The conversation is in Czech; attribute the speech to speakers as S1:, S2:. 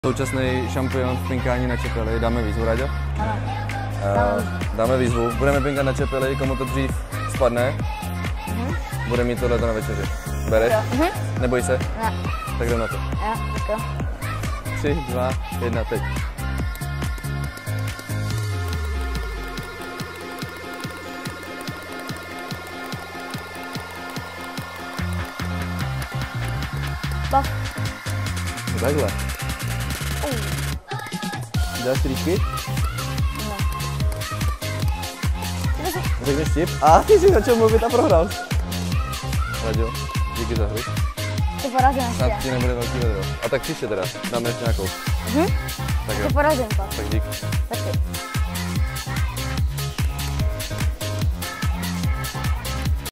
S1: Současný šampion v pinkání na čepeli. Dáme výzvu, Ráďo?
S2: Ano.
S1: Dáme výzvu. Budeme pinkat na čepeli, komu to dřív spadne. Bude mít tohleto na večeři. Bereš? Neboj se?
S2: Ne.
S1: Tak jdem na to.
S2: Jo, tak jo.
S1: 3, 2, 1, teď.
S2: Bav.
S1: Takhle. Děláš tričky?
S2: Ne.
S1: Řekneš vtip? A ty jsi začal mluvit a prohrál. Raďo, díky za hru.
S2: Ty porazím
S1: Snad
S2: ještě.
S1: ti nebude velký vedro. A tak příště teda, dáme ještě nějakou. Tak jo,
S2: Ty porazím to.
S1: tak díky.
S2: Tak ty.